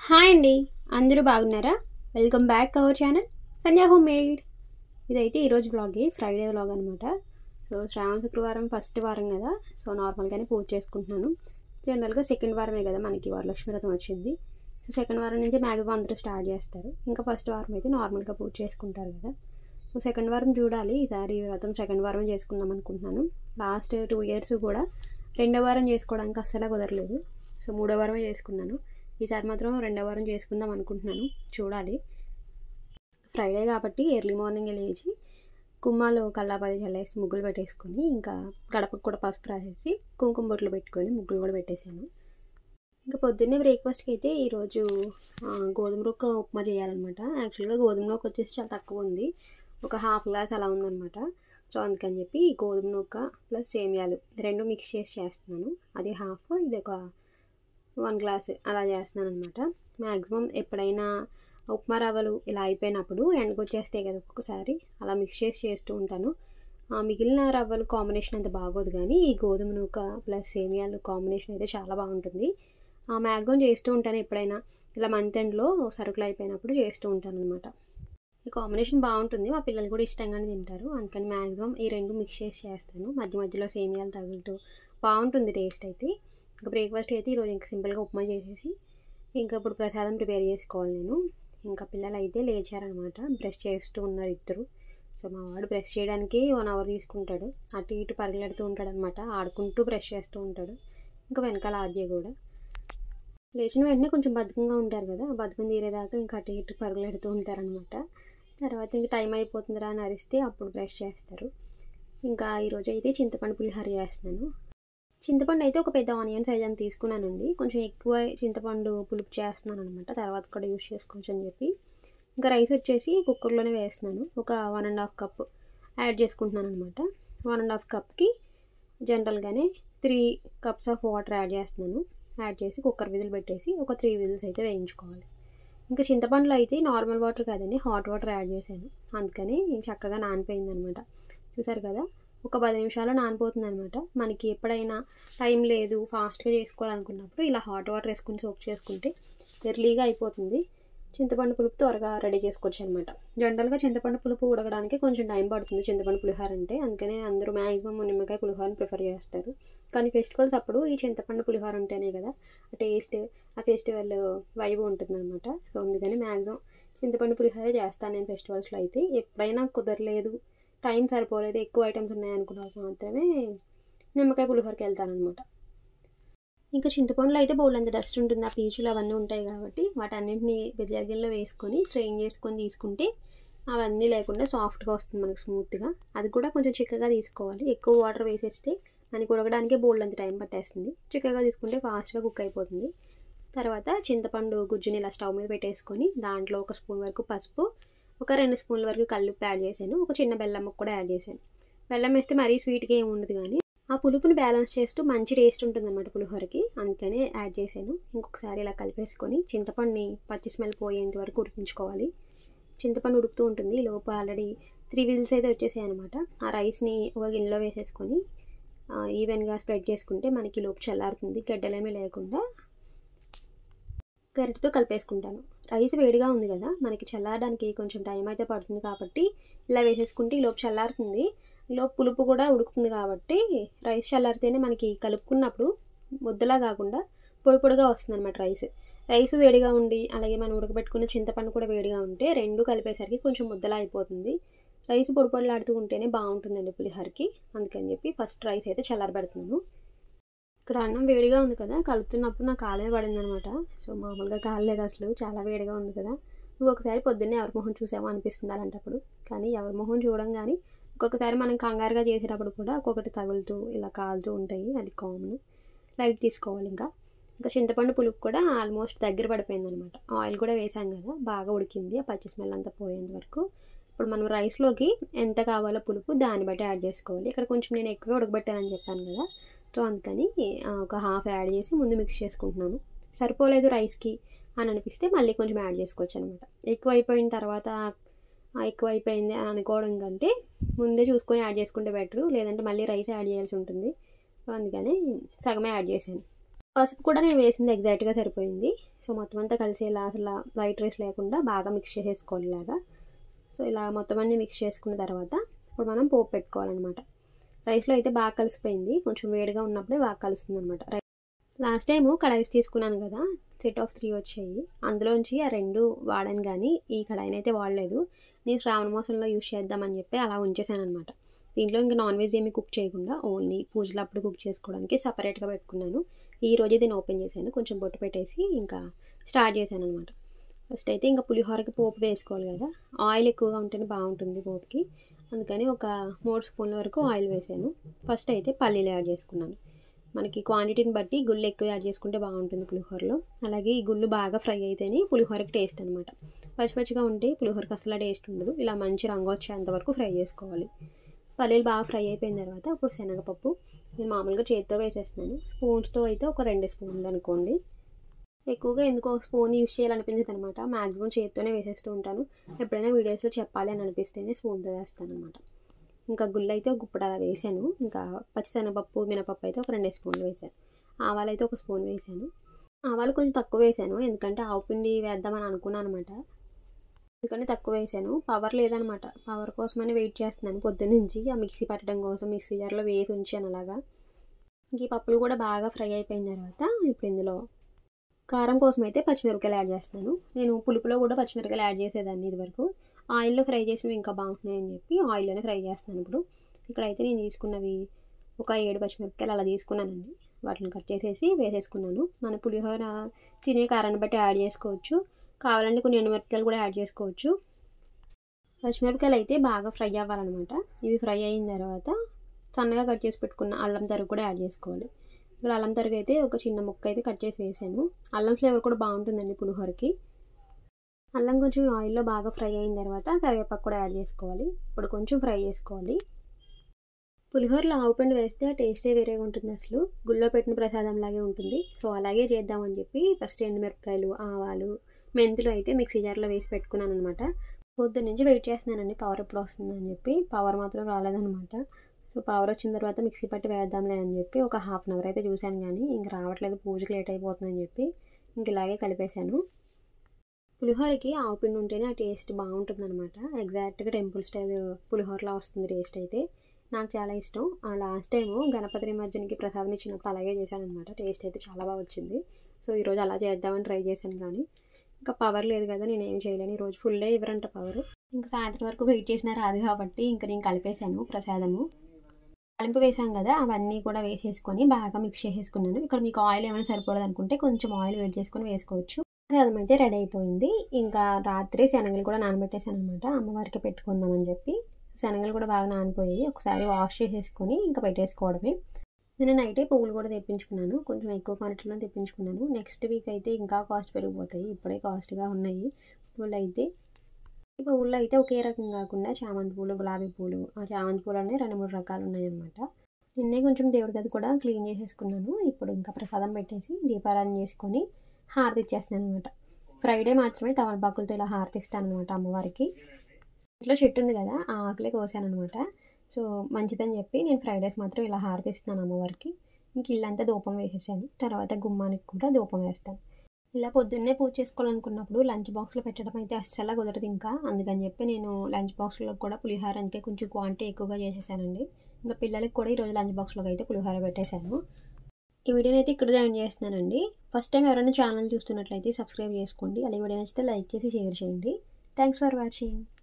Hi అండి, అందరూ బాగున్నారా? Welcome back our channel Sandhya home made. ఇదైతే ఈరోజు వ్లాగే, ఫ్రైడే వ్లాగ్ అనమాట. సో శ్రావణ శుక్రవారం ఫస్ట్ వారం కదా, సో నార్మల్గానే పూజ చేసుకుంటున్నాను. జనరల్గా సెకండ్ వారమే కదా మనకి వరలక్ష్మి వ్రతం వచ్చింది. సో సెకండ్ వారం నుంచి మ్యాక్సిమం అందరూ స్టార్ట్ చేస్తారు. ఇంకా ఫస్ట్ వారం అయితే నార్మల్గా పూజ చేసుకుంటారు కదా. సో సెకండ్ వారం చూడాలి, ఈసారి వ్రతం సెకండ్ వారం చేసుకుందాం అనుకుంటున్నాను. లాస్ట్ 2 years కూడా రెండో వారం చేసుకోవడానికి అస్సలు కుదరలేదు. సో మూడో వారమే చేసుకున్నాను. ఈసారి మాత్రం రెండో వారం చేసుకుందాం అనుకుంటున్నాను, చూడాలి. ఫ్రైడే కాబట్టి ఎర్లీ మార్నింగ్ లేచి కుమ్మాలో కల్లాపది చల్లేసి ముగ్గులు పెట్టేసుకొని, ఇంకా గడపకు కూడా పసుపు రాసేసి కుంకుమ బొట్లు పెట్టుకొని ముగ్గులు కూడా పెట్టేశాను. ఇంకా పొద్దున్నే బ్రేక్ఫాస్ట్కి అయితే ఈరోజు గోధుమ రొక్క ఉప్మా చేయాలన్నమాట. యాక్చువల్గా గోధుమ నూక వచ్చేసి చాలా తక్కువ ఉంది, ఒక ½ గ్లాస్ అలా ఉందన్నమాట. సో అందుకని చెప్పి గోధుమ నూక ప్లస్ సేమియాలు రెండు మిక్స్ చేసి చేస్తున్నాను. అది హాఫ్, ఇది ఒక 1 గ్లాస్ అలా చేస్తున్నాను అనమాట. మ్యాక్సిమం ఎప్పుడైనా ఉప్మా రవ్వలు ఇలా అయిపోయినప్పుడు ఎండకు వచ్చేస్తాయి కదా ఒక్కొక్కసారి, అలా మిక్స్ చేసి చేస్తూ ఉంటాను. మిగిలిన రవ్వలు కాంబినేషన్ అంత బాగోదు, కానీ ఈ గోధుమ నూక ప్లస్ సేమియాలు కాంబినేషన్ అయితే చాలా బాగుంటుంది. మ్యాక్సిమం చేస్తూ ఉంటాను, ఎప్పుడైనా ఇలా మంత్ ఎండ్లో సరుకులు అయిపోయినప్పుడు చేస్తూ ఉంటాను అనమాట. ఈ కాంబినేషన్ బాగుంటుంది, మా పిల్లలు కూడా ఇష్టంగానే తింటారు. అందుకని మ్యాక్సిమం ఈ రెండు మిక్స్ చేసి చేస్తాను, మధ్య మధ్యలో సేమియాలు తగులుతూ బాగుంటుంది టేస్ట్ అయితే. ఇంకా బ్రేక్ఫాస్ట్ అయితే ఈరోజు ఇంకా సింపుల్గా ఉప్మా చేసేసి ఇంకా ఇప్పుడు ప్రసాదం ప్రిపేర్ చేసుకోవాలి నేను. ఇంకా పిల్లలు అయితే లేచారనమాట, బ్రష్ చేస్తూ ఉన్నారు ఇద్దరు. సో మా వాడు బ్రష్ చేయడానికి 1 hour తీసుకుంటాడు, అటు ఇటు పరిగెడుతూ ఉంటాడు అనమాట, ఆడుకుంటూ బ్రష్ చేస్తూ ఉంటాడు. ఇంకా వెనకాల ఆద్య కూడా లేచిన వెంటనే కొంచెం బద్ధకంగా ఉంటారు కదా, బద్ధకం తీరేదాకా ఇంకా అటు ఇటు పరుగులెడుతూ ఉంటారనమాట. తర్వాత ఇంకా టైం అయిపోతుందిరా అని అరిస్తే అప్పుడు బ్రష్ చేస్తారు. ఇంకా ఈరోజు అయితే చింతపండు పులిహోర చేస్తున్నాను. చింతపండు అయితే ఒక పెద్ద ఆనియన్ సైజ్ అని తీసుకున్నానండి, కొంచెం ఎక్కువ చింతపండు పులుపు చేస్తున్నాను అనమాట, తర్వాత కూడా యూస్ చేసుకోవచ్చు అని చెప్పి. ఇంకా రైస్ వచ్చేసి కుక్కర్లోనే వేస్తున్నాను, ఒక 1.5 cup యాడ్ చేసుకుంటున్నాను అనమాట. 1.5 cupకి జనరల్గానే 3 cups ఆఫ్ వాటర్ యాడ్ చేస్తున్నాను. యాడ్ చేసి కుక్కర్ విజిల్ పెట్టేసి ఒక 3 whistles అయితే వేయించుకోవాలి. ఇంకా చింతపండులో అయితే నార్మల్ వాటర్ కాదండి, హాట్ వాటర్ యాడ్ చేశాను, అందుకని చక్కగా నానిపోయింది అనమాట. చూసారు కదా, ఒక 10 నిమిషాలు నానిపోతుంది అనమాట. మనకి ఎప్పుడైనా టైం లేదు ఫాస్ట్గా చేసుకోవాలనుకున్నప్పుడు ఇలా హాట్ వాటర్ వేసుకుని సోక్ చేసుకుంటే ఎర్లీగా అయిపోతుంది. చింతపండు పులుపు త్వరగా రెడీ చేసుకోవచ్చు అనమాట. జనరల్గా చింతపండు పులుపు ఉడకడానికి కొంచెం టైం పడుతుంది చింతపండు పులిహోర అంటే, అందుకనే అందరూ మ్యాక్సిమం నిమ్మకాయ పులిహోరని ప్రిఫర్ చేస్తారు. కానీ ఫెస్టివల్స్ అప్పుడు ఈ చింతపండు పులిహోర ఉంటేనే కదా ఆ టేస్ట్, ఆ ఫెస్టివల్ వైబ్ ఉంటుంది అనమాట. సో అందుకని మ్యాక్సిమం చింతపండు పులిహోర చేస్తాను నేను ఫెస్టివల్స్లో అయితే. ఎప్పుడైనా కుదరలేదు, టైం సరిపోలేదు, ఎక్కువ ఐటమ్స్ ఉన్నాయనుకున్నప్పుడు మాత్రమే నిమ్మకాయ పులిహోరకి వెళ్తానమాట. ఇంకా చింతపండులో అయితే బోల్డంత డస్ట్ ఉంటుంది, ఆ పీచులు అవన్నీ ఉంటాయి కాబట్టి వాటన్నింటినీ బియ్యగిన్నెలో వేసుకొని స్ట్రెయిన్ చేసుకొని తీసుకుంటే అవన్నీ లేకుండా సాఫ్ట్గా వస్తుంది మనకు స్మూత్గా. అది కూడా కొంచెం చిక్కగా తీసుకోవాలి, ఎక్కువ వాటర్ వేసేస్తే మనకి ఉడకడానికే బోల్డంత టైం పట్టేస్తుంది. చిక్కగా తీసుకుంటే ఫాస్ట్గా కుక్ అయిపోతుంది. తర్వాత చింతపండు గుజ్జుని ఇలా స్టవ్ మీద పెట్టేసుకొని దాంట్లో 1 స్పూన్ వరకు పసుపు, ఒక 2 స్పూన్ల వరకు కల్లుప్పు యాడ్ చేశాను, ఒక చిన్న బెల్లం ముక్క కూడా యాడ్ చేశాను. బెల్లం వేస్తే మరీ స్వీట్గా ఏమి ఉండదు, కానీ ఆ పులుపుని బ్యాలెన్స్ చేస్తూ మంచి టేస్ట్ ఉంటుంది అన్నమాట పులిహోరకి, అందుకనే యాడ్ చేశాను. ఇంకొకసారి ఇలా కలిపేసుకొని చింతపండుని పచ్చి స్మెల్ పోయేంత వరకు ఉడికించుకోవాలి. చింతపండు ఉడుకుతూ ఉంటుంది, లోపు ఆల్రెడీ 3 whistles అయితే వచ్చేసాయి అనమాట. ఆ రైస్ని ఒక గిన్నెలో వేసేసుకొని ఈవెన్గా స్ప్రెడ్ చేసుకుంటే మనకి లోపు చల్లారుతుంది, గడ్డలేమీ లేకుండా. గరిటతో కలిపేసుకుంటాను. రైస్ వేడిగా ఉంది కదా, మనకి చల్లారడానికి కొంచెం టైం అయితే పడుతుంది కాబట్టి ఇలా వేసేసుకుంటే ఈలోపు చల్లారుతుంది, ఈలోపు పులుపు కూడా ఉడుకుతుంది. కాబట్టి రైస్ చల్లారితేనే మనకి కలుపుకున్నప్పుడు ముద్దలా కాకుండా పొడి పొడిగా వస్తుంది అనమాట రైస్ వేడిగా ఉండి అలాగే మనం ఉడకబెట్టుకున్న చింతపండు కూడా వేడిగా ఉంటే రెండు కలిపేసరికి కొంచెం ముద్దలా అయిపోతుంది. రైస్ పొడి పొడిలాడుతూ ఉంటేనే బాగుంటుందండి పులిహోరకి, అందుకని చెప్పి ఫస్ట్ రైస్ అయితే చల్లారబెడుతున్నాను. ఇక్కడ అన్నం వేడిగా ఉంది కదా, కలుపుతున్నప్పుడు నాకు కాలే పడింది అనమాట. సో మామూలుగా కాలేదు అసలు, చాలా వేడిగా ఉంది కదా. నువ్వు ఒకసారి పొద్దున్నే ఎవరి మొహం చూసామో అనిపిస్తుంది అలాంటప్పుడు, కానీ ఎవరి మొహం చూడం. కానీ ఒక్కొక్కసారి మనం కంగారుగా చేసేటప్పుడు కూడా ఒక్కొక్కటి తగులుతూ ఇలా కాలుతూ ఉంటాయి, అది కామన్, లైట్ తీసుకోవాలి. ఇంకా చింతపండు పులుపు కూడా ఆల్మోస్ట్ దగ్గర పడిపోయింది అనమాట. ఆయిల్ కూడా వేసాం కదా, బాగా ఉడికింది, ఆ పచ్చి స్మెల్ అంతా పోయేంత వరకు. ఇప్పుడు మనం రైస్లోకి ఎంత కావాలో పులుపు దాన్ని బట్టి యాడ్ చేసుకోవాలి. ఇక్కడ కొంచెం నేను ఎక్కువే ఉడకబెట్టానని చెప్పాను కదా, సో అందుకని ఒక హాఫ్ యాడ్ చేసి ముందు మిక్స్ చేసుకుంటున్నాను. సరిపోలేదు రైస్కి అని అనిపిస్తే మళ్ళీ కొంచెం యాడ్ చేసుకోవచ్చు అనమాట. ఎక్కువ అయిపోయిన తర్వాత ఎక్కువ అయిపోయింది అని అనుకోవడం కంటే ముందే చూసుకొని యాడ్ చేసుకుంటే బెటరు, లేదంటే మళ్ళీ రైస్ యాడ్ చేయాల్సి ఉంటుంది. సో అందుకని సగమే యాడ్ చేశాను. పసుపు కూడా నేను వేసింది ఎగ్జాక్ట్గా సరిపోయింది. సో మొత్తం అంతా కలిసేలా అసలు వైట్ రైస్ లేకుండా బాగా మిక్స్ చేసేసుకోవాలి ఇలాగా. సో ఇలా మొత్తం అన్నీ మిక్స్ చేసుకున్న తర్వాత ఇప్పుడు మనం పోపు పెట్టుకోవాలన్నమాట. రైస్లో అయితే బాగా కలిసిపోయింది, కొంచెం వేడిగా ఉన్నప్పుడే బాగా కలుస్తుంది అనమాట. లాస్ట్ టైము కడాయిస్ తీసుకున్నాను కదా, సెట్ ఆఫ్ 3 వచ్చాయి. అందులోంచి ఆ 2 వాడాను, కానీ ఈ కడాయిని అయితే వాడలేదు. నేను శ్రావణ మాసంలో యూజ్ చేద్దామని చెప్పి అలా ఉంచేసాను అనమాట. దీంట్లో ఇంకా నాన్ వెజ్ ఏమీ కుక్ చేయకుండా ఓన్లీ పూజలప్పుడు కుక్ చేసుకోవడానికి సపరేట్గా పెట్టుకున్నాను. ఈ రోజు దీన్ని ఓపెన్ చేశాను, కొంచెం బొట్టు పెట్టేసి ఇంకా స్టార్ట్ చేశాను అనమాట. ఫస్ట్ అయితే ఇంకా పులిహోరకి పోపు వేసుకోవాలి కదా, ఆయిల్ ఎక్కువగా ఉంటేనే బాగుంటుంది పోపుకి. అందుకని ఒక 3 స్పూన్ల వరకు ఆయిల్ వేసాను. ఫస్ట్ అయితే పల్లీలు యాడ్ చేసుకున్నాను. మనకి క్వాంటిటీని బట్టి గుళ్ళు ఎక్కువ యాడ్ చేసుకుంటే బాగుంటుంది పులిహోరలో. అలాగే ఈ గుళ్ళు బాగా ఫ్రై అయితేనే పులిహోరకి టేస్ట్ అనమాట. పచ్చిపచ్చిగా ఉంటే పులిహోరకి అసలు టేస్ట్ ఉండదు. ఇలా మంచి రంగు వచ్చేంత వరకు ఫ్రై చేసుకోవాలి. పల్లీలు బాగా ఫ్రై అయిపోయిన తర్వాత ఇప్పుడు శనగపప్పు నేను మామూలుగా చేతితో వేసేస్తున్నాను. స్పూన్స్తో అయితే ఒక 2 స్పూన్లు అనుకోండి. ఎక్కువగా ఎందుకో స్పూన్ యూజ్ చేయాలనిపించదు అనమాట. మ్యాక్సిమం చేతితోనే వేసేస్తూ ఉంటాను. ఎప్పుడైనా వీడియోస్లో చెప్పాలి అని అనిపిస్తేనే స్పూన్తో వేస్తాను అనమాట. ఇంకా గుళ్ళు అయితే ఒక గుప్పుడు అలా వేసాను. ఇంకా పచ్చిశనగపప్పు మినపప్పు అయితే ఒక 2 స్పూన్లు వేసాను. ఆవాలు అయితే ఒక స్పూన్ వేసాను. ఆవాలు కొంచెం తక్కువ వేసాను, ఎందుకంటే ఆవు పిండి వేద్దామని అనుకున్నాను అనమాట. అందుకని తక్కువ వేసాను. పవర్ లేదనమాట, పవర్ కోసమని వెయిట్ చేస్తున్నాను పొద్దున్నుంచి. ఆ మిక్సీ పట్టడం కోసం మిక్సీ జార్లో వేసి ఉంచాను అలాగా. ఇంక ఈ పప్పులు కూడా బాగా ఫ్రై అయిపోయిన తర్వాత ఇప్పుడు ఇందులో కారం కోసం అయితే పచ్చిమిరపకాయలు యాడ్ చేస్తున్నాను. నేను పులుపులో కూడా పచ్చిమిరపకాయలు యాడ్ చేసేదాన్ని ఇదివరకు. ఆయిల్లో ఫ్రై చేసినవి ఇంకా బాగుంటున్నాయని చెప్పి ఆయిల్లోనే ఫ్రై చేస్తున్నాను ఇప్పుడు. ఇక్కడైతే నేను తీసుకున్నవి ఒక 7 పచ్చిమిరపకాయలు అలా తీసుకున్నానండి. వాటిని కట్ చేసేసి వేసేసుకున్నాను. మన పులిహోర తినే కారాన్ని బట్టి యాడ్ చేసుకోవచ్చు, కావాలంటే కొన్ని ఎండుమిరపకాయలు కూడా యాడ్ చేసుకోవచ్చు. పచ్చిమిరపకాయలు అయితే బాగా ఫ్రై అవ్వాలన్నమాట. ఇవి ఫ్రై అయిన తర్వాత సన్నగా కట్ చేసి పెట్టుకున్న అల్లం తరుగు కూడా యాడ్ చేసుకోవాలి. ఇక్కడ అల్లం తరుగు అయితే ఒక చిన్న ముక్క అయితే కట్ చేసి వేసాను. అల్లం ఫ్లేవర్ కూడా బాగుంటుందండి పులిహోరకి. అల్లం కొంచెం ఆయిల్లో బాగా ఫ్రై అయిన తర్వాత కరివేపాకు కూడా యాడ్ చేసుకోవాలి. ఇప్పుడు కొంచెం ఫ్రై చేసుకోవాలి. పులిహోరలో ఆవుపిండి వేస్తే ఆ టేస్టే వేరేగా ఉంటుంది, అసలు గుళ్ళో పెట్టిన ప్రసాదం లాగే ఉంటుంది. సో అలాగే చేద్దామని చెప్పి ఫస్ట్ ఎండుమిరపకాయలు, ఆవాలు, మెంతులు అయితే మిక్సీ జార్లో వేసి పెట్టుకున్నాను అనమాట. పొద్దున్న నుంచి వెయిట్ చేస్తున్నానండి పవర్ ఎప్పుడు వస్తుందని చెప్పి. పవర్ మాత్రం రాలేదనమాట. సో పవర్ వచ్చిన తర్వాత మిక్సీ పట్టి వేద్దాంలే అని చెప్పి ఒక ½ అవర్ అయితే చూశాను, కానీ ఇంక రావట్లేదు, పూజకి లేట్ అయిపోతుందని చెప్పి ఇంక ఇలాగే కలిపేశాను. పులిహోరకి ఆవు పిండి ఉంటేనే ఆ టేస్ట్ బాగుంటుందన్నమాట. ఎగ్జాక్ట్గా టెంపుల్ స్టైల్ పులిహోరలా వస్తుంది టేస్ట్ అయితే. నాకు చాలా ఇష్టం. లాస్ట్ టైము గణపతి నిమజ్జనకి ప్రసాదం ఇచ్చినప్పుడు అలాగే చేశాను అనమాట. టేస్ట్ అయితే చాలా బాగా వచ్చింది. సో ఈరోజు అలా చేద్దామని ట్రై చేశాను, కానీ ఇంకా పవర్ లేదు కదా, నేను ఏం చేయలేను. ఈరోజు ఫుల్ డే ఇవ్వరంట పవర్. ఇంకా సాయంత్రం వరకు వెయిట్ చేసినా రాదు కాబట్టి ఇంకా నేను కలిపేశాను ప్రసాదము. తాలింపు వేసాం కదా, అవన్నీ కూడా వేసేసుకొని బాగా మిక్స్ చేసేసుకున్నాను. ఇక్కడ మీకు ఆయిల్ ఏమైనా సరిపోలేదు అనుకుంటే కొంచెం ఆయిల్ వేడి చేసుకొని వేసుకోవచ్చు. ప్రసాదం అయితే రెడీ అయిపోయింది. ఇంకా రాత్రి శనగలు కూడా నానబెట్టేశాను అనమాట, అమ్మవారికి పెట్టుకుందామని చెప్పి. శనగలు కూడా బాగా నానిపోయి ఒకసారి వాష్ చేసేసుకొని ఇంకా పెట్టేసుకోవడమే. నేను నైటే పువ్వులు కూడా తెప్పించుకున్నాను, కొంచెం ఎక్కువ క్వాంటిటీలో తెప్పించుకున్నాను. నెక్స్ట్ వీక్ అయితే ఇంకా కాస్ట్ పెరిగిపోతాయి, ఇప్పుడే కాస్ట్గా ఉన్నాయి పువ్వులు అయితే. ఈ పువ్వుల్లో అయితే ఒకే రకం కాకుండా చామంతి పూలు, గులాబీ పూలు, ఆ చామంతి పూలు అనేవి 2-3 రకాలు ఉన్నాయన్నమాట. నిన్నే కొంచెం దేవుడి గది కూడా క్లీన్ చేసేసుకున్నాను. ఇప్పుడు ఇంకా ప్రసాదం పెట్టేసి దీపారాధన చేసుకొని హారతి ఇచ్చేస్తాను అనమాట. ఫ్రైడే మాత్రమే తమలపాకులతో ఇలా హారతి ఇస్తాను అనమాట అమ్మవారికి. ఇంట్లో చెట్టు ఉంది కదా, ఆ ఆకులే కోసాను అనమాట. సో మంచిదని చెప్పి నేను ఫ్రైడేస్ మాత్రం ఇలా హారతి ఇస్తున్నాను అమ్మవారికి. ఇంక ఇల్లంతా ధూపం వేసేసాను. తర్వాత గుమ్మానికి కూడా ధూపం వేస్తాను. ఇలా పొద్దున్నే పూజ చేసుకోవాలనుకున్నప్పుడు లంచ్ బాక్స్లో పెట్టడం అయితే అస్సలు కుదరదు ఇంకా. అందుకని చెప్పి నేను లంచ్ బాక్స్లో కూడా పులిహోర అందుకే కొంచెం క్వాంటిటీ ఎక్కువగా చేసేసానండి. ఇంకా పిల్లలకి కూడా ఈరోజు లంచ్ బాక్స్లోకి అయితే పులిహోర పెట్టేశాను. ఈ వీడియోని అయితే ఇక్కడ జాయిన్ చేస్తున్నానండి. ఫస్ట్ టైం ఎవరైనా ఛానల్ చూస్తున్నట్లయితే సబ్స్క్రైబ్ చేసుకోండి. అలాగే వీడియో నచ్చితే లైక్ చేసి షేర్ చేయండి. Thanks for watching.